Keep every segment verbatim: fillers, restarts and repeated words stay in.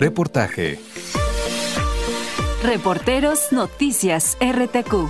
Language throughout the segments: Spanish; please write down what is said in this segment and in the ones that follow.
Reportaje. Reporteros Noticias R T Q.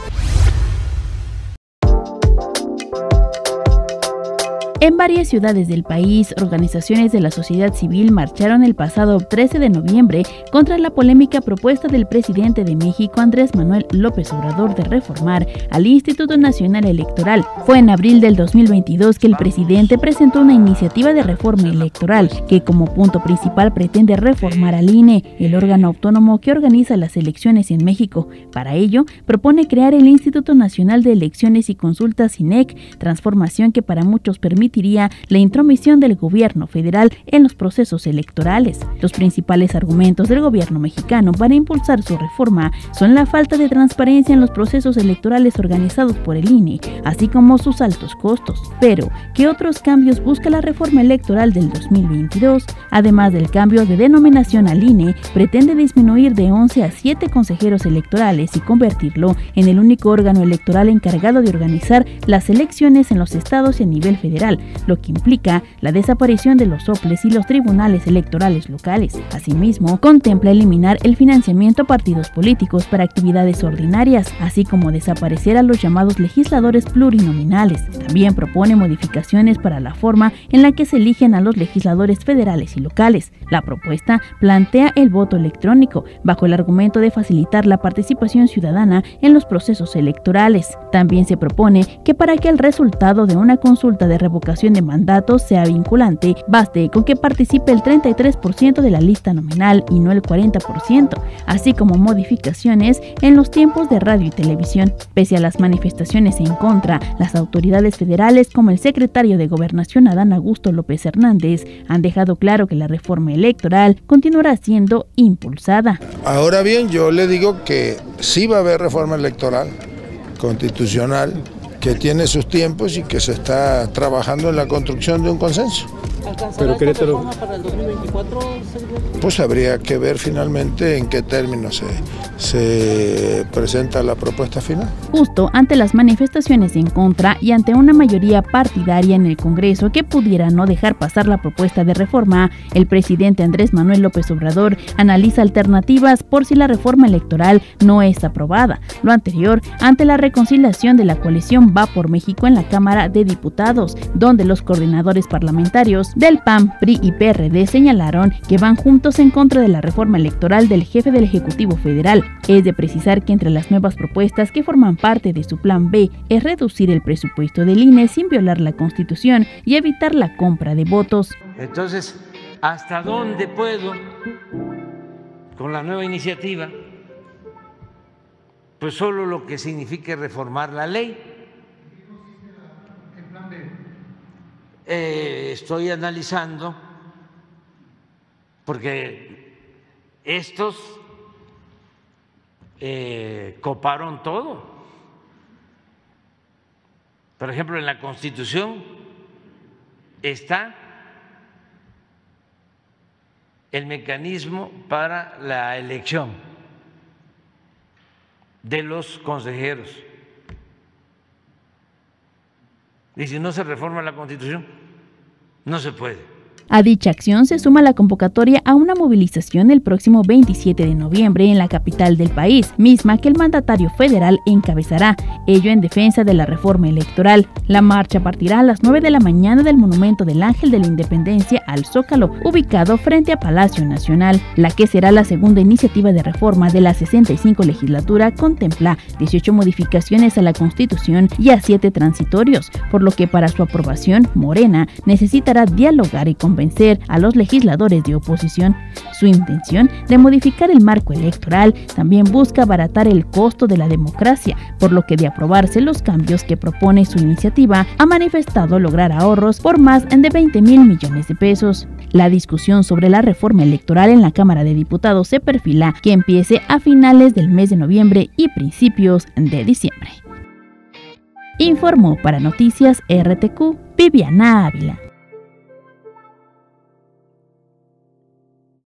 En varias ciudades del país, organizaciones de la sociedad civil marcharon el pasado trece de noviembre contra la polémica propuesta del presidente de México, Andrés Manuel López Obrador, de reformar al Instituto Nacional Electoral. Fue en abril del dos mil veintidós que el presidente presentó una iniciativa de reforma electoral que como punto principal pretende reformar al I N E, el órgano autónomo que organiza las elecciones en México. Para ello, propone crear el Instituto Nacional de Elecciones y Consultas I N E C, transformación que para muchos permite la intromisión del gobierno federal en los procesos electorales. Los principales argumentos del gobierno mexicano para impulsar su reforma son la falta de transparencia en los procesos electorales organizados por el I N E, así como sus altos costos. Pero, ¿qué otros cambios busca la reforma electoral del dos mil veintidós? Además del cambio de denominación al I N E, pretende disminuir de once a siete consejeros electorales y convertirlo en el único órgano electoral encargado de organizar las elecciones en los estados y a nivel federal, lo que implica la desaparición de los soples y los tribunales electorales locales. Asimismo, contempla eliminar el financiamiento a partidos políticos para actividades ordinarias, así como desaparecer a los llamados legisladores plurinominales. También propone modificaciones para la forma en la que se eligen a los legisladores federales y locales. La propuesta plantea el voto electrónico, bajo el argumento de facilitar la participación ciudadana en los procesos electorales. También se propone que para que el resultado de una consulta de revocación de mandatos sea vinculante, baste con que participe el treinta y tres por ciento de la lista nominal y no el cuarenta por ciento, así como modificaciones en los tiempos de radio y televisión. Pese a las manifestaciones en contra, las autoridades federales, como el secretario de Gobernación Adán Augusto López Hernández, han dejado claro que la reforma electoral continuará siendo impulsada. Ahora bien, yo le digo que sí va a haber reforma electoral constitucional, que tiene sus tiempos y que se está trabajando en la construcción de un consenso. ¿Alcanzará esta reforma para el dos mil veinticuatro? Pues habría que ver finalmente en qué términos se, se presenta la propuesta final. Justo ante las manifestaciones en contra y ante una mayoría partidaria en el Congreso que pudiera no dejar pasar la propuesta de reforma, el presidente Andrés Manuel López Obrador analiza alternativas por si la reforma electoral no es aprobada. Lo anterior ante la reconciliación de la coalición Va por México en la Cámara de Diputados, donde los coordinadores parlamentarios del P A N, P R I y P R D señalaron que van juntos en contra de la reforma electoral del jefe del Ejecutivo Federal. Es de precisar que entre las nuevas propuestas que forman parte de su plan B es reducir el presupuesto del I N E sin violar la Constitución y evitar la compra de votos. Entonces, ¿hasta dónde puedo con la nueva iniciativa? Pues solo lo que signifique reformar la ley. Eh, estoy analizando porque estos eh, coparon todo. Por ejemplo, en la Constitución está el mecanismo para la elección de los consejeros. Y si no se reforma la Constitución, no se puede. A dicha acción se suma la convocatoria a una movilización el próximo veintisiete de noviembre en la capital del país, misma que el mandatario federal encabezará, ello en defensa de la reforma electoral. La marcha partirá a las nueve de la mañana del Monumento del Ángel de la Independencia al Zócalo, ubicado frente a Palacio Nacional. La que será la segunda iniciativa de reforma de la sesenta y cinco legislatura contempla dieciocho modificaciones a la Constitución y a siete transitorios, por lo que para su aprobación, Morena necesitará dialogar y convencer a los legisladores de oposición. Su intención de modificar el marco electoral también busca abaratar el costo de la democracia, por lo que de aprobarse los cambios que propone su iniciativa, ha manifestado lograr ahorros por más de veinte mil millones de pesos. La discusión sobre la reforma electoral en la Cámara de Diputados se perfila que empiece a finales del mes de noviembre y principios de diciembre. Informó para Noticias R T Q Viviana Ávila.